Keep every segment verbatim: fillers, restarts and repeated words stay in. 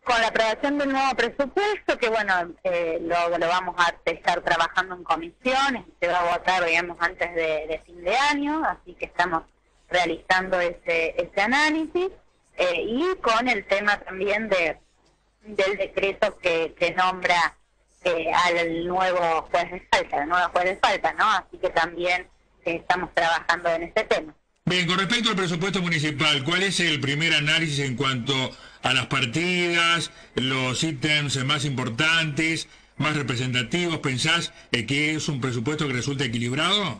Con la aprobación del nuevo presupuesto, que bueno, eh, lo, lo vamos a estar trabajando en comisiones, se va a votar, digamos, antes de, de fin de año, así que estamos realizando ese, ese análisis, eh, y con el tema también de del decreto que, que nombra eh, al nuevo juez de falta, al nuevo juez de falta, ¿no? Así que también eh, estamos trabajando en ese tema. Bien, con respecto al presupuesto municipal, ¿cuál es el primer análisis en cuanto a las partidas, los ítems más importantes, más representativos? ¿Pensás eh, que es un presupuesto que resulta equilibrado?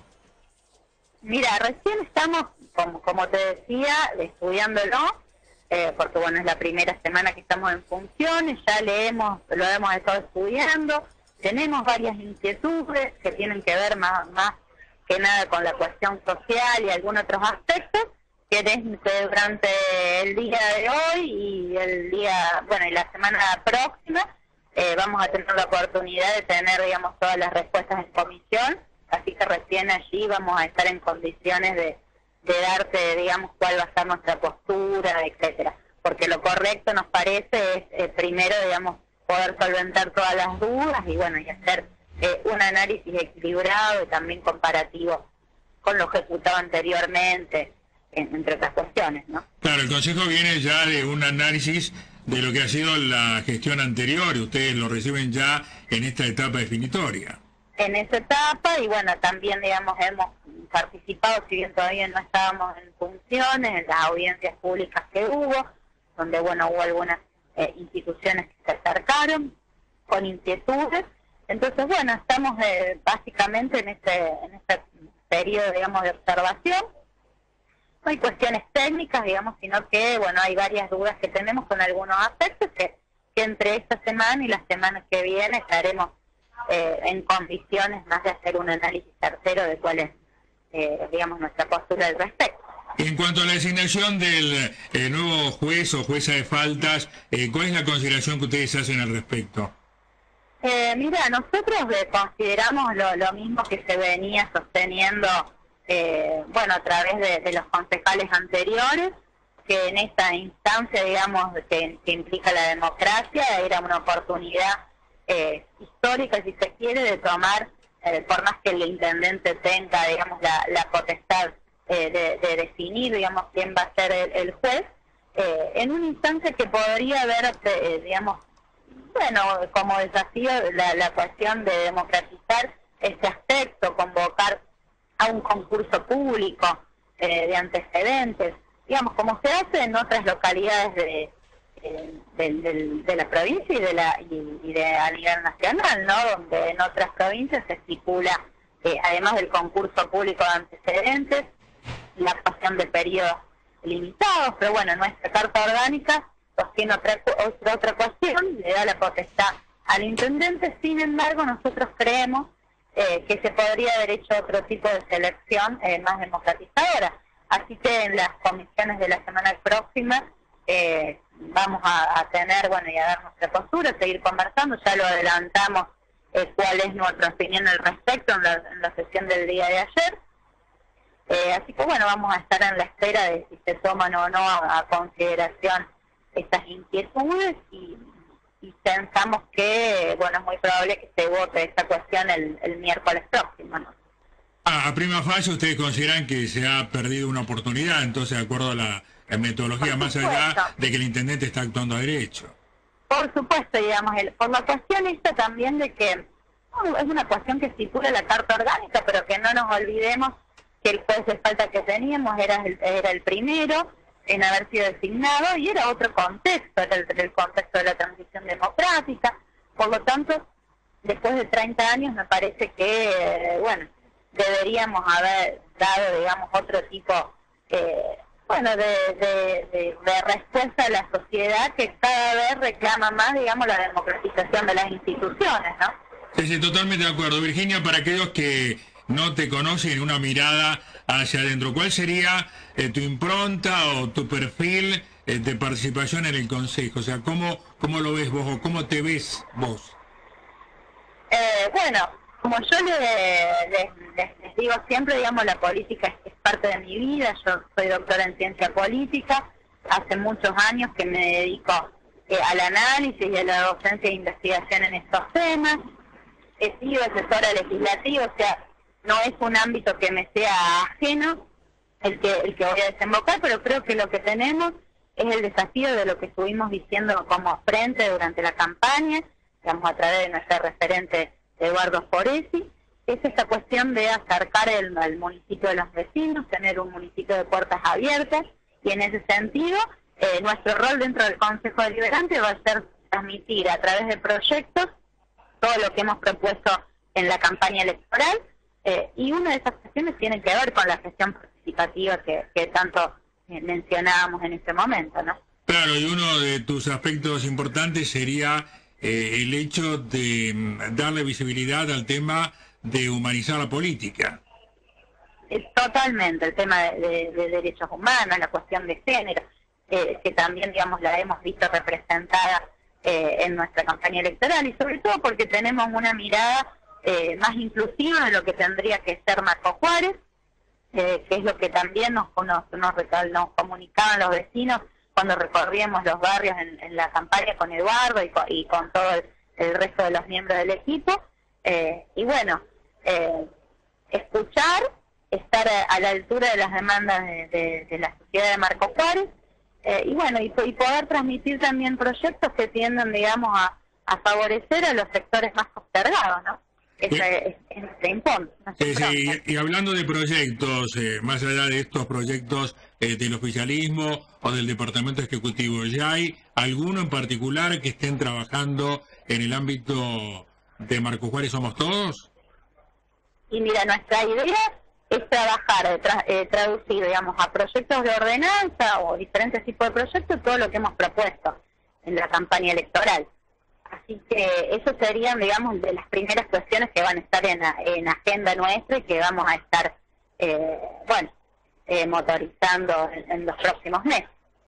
Mira, recién estamos, como, como te decía, estudiándolo, eh, porque bueno, es la primera semana que estamos en funciones, ya leemos, lo hemos estado estudiando, tenemos varias inquietudes que tienen que ver más, más que nada con la cuestión social y algunos otros aspectos, que durante el día de hoy y el día, bueno, y la semana próxima, eh, vamos a tener la oportunidad de tener, digamos, todas las respuestas en comisión, así que recién allí vamos a estar en condiciones de, de darte, digamos, cuál va a ser nuestra postura, etcétera. Porque lo correcto nos parece es, eh, primero, digamos, poder solventar todas las dudas y, bueno, y hacer Eh, un análisis equilibrado y también comparativo con lo ejecutado anteriormente, en, entre otras cuestiones, ¿no? Claro, el Consejo viene ya de un análisis de lo que ha sido la gestión anterior y ustedes lo reciben ya en esta etapa definitoria. En esa etapa, y bueno, también, digamos, hemos participado, si bien todavía no estábamos en funciones, en las audiencias públicas que hubo, donde, bueno, hubo algunas eh, instituciones que se acercaron con inquietudes. Entonces, bueno, estamos eh, básicamente en este, en este periodo, digamos, de observación. No hay cuestiones técnicas, digamos, sino que, bueno, hay varias dudas que tenemos con algunos aspectos que, que entre esta semana y las semanas que vienen estaremos eh, en condiciones más de hacer un análisis tercero de cuál es, eh, digamos, nuestra postura al respecto. En cuanto a la designación del eh, nuevo juez o jueza de faltas, eh, ¿cuál es la consideración que ustedes hacen al respecto? Eh, mira, nosotros eh, consideramos lo, lo mismo que se venía sosteniendo, eh, bueno, a través de, de los concejales anteriores, que en esta instancia, digamos, que, que implica la democracia, era una oportunidad eh, histórica, si se quiere, de tomar, eh, por más que el intendente tenga, digamos, la, la potestad eh, de, de definir, digamos, quién va a ser el, el juez, eh, en una instancia que podría haber, eh, digamos, bueno, como desafío la, la cuestión de democratizar este aspecto, convocar a un concurso público eh, de antecedentes, digamos, como se hace en otras localidades de, eh, de, de, de la provincia y de la y, y de a nivel nacional, ¿no? Donde en otras provincias se estipula, eh, además del concurso público de antecedentes, la actuación de periodos limitados, pero bueno, nuestra Carta Orgánica sostiene otra, otra, otra cuestión, le da la potestad al intendente. Sin embargo, nosotros creemos eh, que se podría haber hecho otro tipo de selección eh, más democratizadora. Así que en las comisiones de la semana próxima eh, vamos a, a tener, bueno, y a dar nuestra postura, seguir conversando, ya lo adelantamos eh, cuál es nuestra opinión al respecto en la, en la sesión del día de ayer. Eh, así que bueno, vamos a estar en la espera de si se toman o no a, a consideración estas inquietudes y, y pensamos que, bueno, es muy probable que se vote esta cuestión el, el miércoles próximo, ¿no? Ah, a prima facie ustedes consideran que se ha perdido una oportunidad, entonces, de acuerdo a la, la metodología, más allá de que el intendente está actuando a derecho. Por supuesto, digamos, el, por la cuestión esta también de que no, es una cuestión que estipula la Carta Orgánica, pero que no nos olvidemos que el juez de falta que teníamos era el, era el primero en haber sido designado y era otro contexto, era el, el contexto de la transición democrática. Por lo tanto, después de treinta años me parece que, eh, bueno, deberíamos haber dado, digamos, otro tipo eh, bueno, de, de, de, de respuesta a la sociedad que cada vez reclama más, digamos, la democratización de las instituciones, ¿no? Sí, sí, totalmente de acuerdo. Virginia, para aquellos que no te conocen, una mirada hacia adentro, ¿cuál sería eh, tu impronta o tu perfil eh, de participación en el Consejo? O sea, ¿cómo, cómo lo ves vos o cómo te ves vos? Eh, bueno, como yo les, les, les, les digo siempre, digamos, la política es, es parte de mi vida. Yo soy doctora en ciencia política, hace muchos años que me dedico eh, al análisis y a la docencia de investigación en estos temas. He sido asesora legislativa, o sea, no es un ámbito que me sea ajeno el que, el que voy a desembocar, pero creo que lo que tenemos es el desafío de lo que estuvimos diciendo como frente durante la campaña, digamos a través de nuestro referente Eduardo Foresi, es esta cuestión de acercar el, el municipio de los vecinos, tener un municipio de puertas abiertas, y en ese sentido, eh, nuestro rol dentro del Consejo Deliberante va a ser transmitir a través de proyectos todo lo que hemos propuesto en la campaña electoral, eh, y una de esas cuestiones tiene que ver con la gestión participativa que, que tanto eh, mencionábamos en este momento, ¿no? Claro, y uno de tus aspectos importantes sería eh, el hecho de mm, darle visibilidad al tema de humanizar la política. Es totalmente el tema de, de, de derechos humanos, la cuestión de género, eh, que también, digamos, la hemos visto representada eh, en nuestra campaña electoral, y sobre todo porque tenemos una mirada eh, más inclusiva de lo que tendría que ser Marco Juárez, eh, que es lo que también nos, nos, nos, nos comunicaban los vecinos cuando recorríamos los barrios en, en la campaña con Eduardo y con, y con todo el, el resto de los miembros del equipo. Eh, y bueno, eh, escuchar, estar a, a la altura de las demandas de, de, de la sociedad de Marco Juárez, eh, y bueno, y, y poder transmitir también proyectos que tiendan, digamos, a, a favorecer a los sectores más postergados, ¿no? Ese es, es, es impone, no sí, sí, y, y hablando de proyectos, eh, más allá de estos proyectos eh, del oficialismo o del Departamento Ejecutivo, ¿ya hay alguno en particular que estén trabajando en el ámbito de Marco Juárez Somos Todos? Y mira, nuestra idea es trabajar, tra eh, traducir, digamos, a proyectos de ordenanza o diferentes tipos de proyectos todo lo que hemos propuesto en la campaña electoral. Así que eso serían, digamos, de las primeras cuestiones que van a estar en, en agenda nuestra y que vamos a estar, eh, bueno, eh, motorizando en, en los próximos meses.